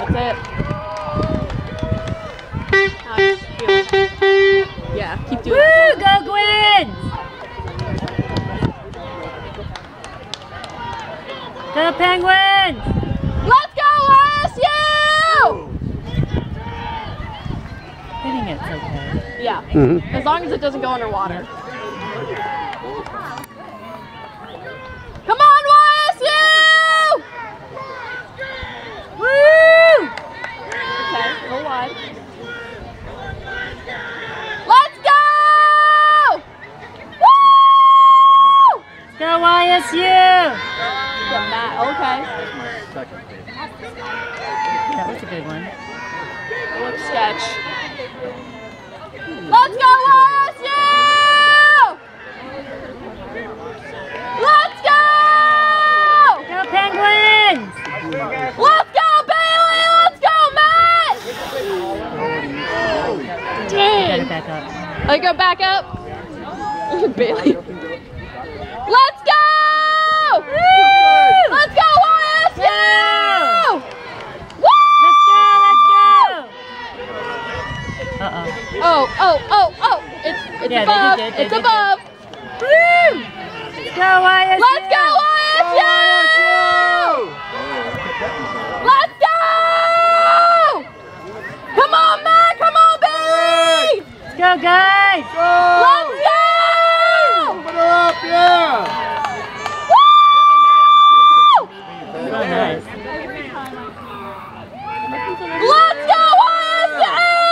That's it. Yeah, keep doing that. Go Gwen! Go Penguins! Let's go YSU! Hitting it's okay. Yeah, as long as it doesn't go underwater. Come on YSU! Woo! Okay, go wide. Let's go! Woo! Let's go YSU! Okay. That was a good one. Look sketch. Let's go YSU! Let's go! Go Penguins! Let's go Bailey! Let's go Matt! Dang! Gotta back up. I go back up. Bailey. Let's go! Woo! Let's go YSU! Woo! Let's go! Oh. It's Yeah, above. they did, It's above. Woo! Let's go YSU! Let's go YSU! Let's go! Come on, Matt! Come on, Bailey! Let's go guys! Let's go! Put her up, yeah! So nice. Let's go YSU!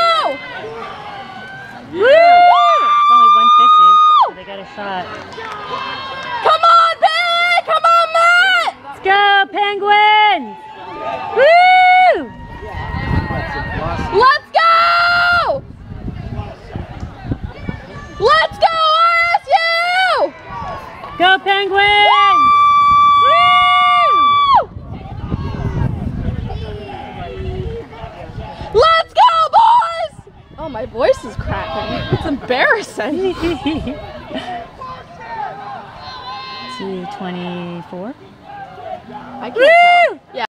Woo! It's only 150, so they got a shot. Come on, Bailey! Come on, Matt! Let's go Penguins! Woo! Let's go! Let's go YSU! Go Penguins! Woo! Let's go, boys! Oh, my voice is cracking. It's embarrassing. 224. I can't tell. Yeah.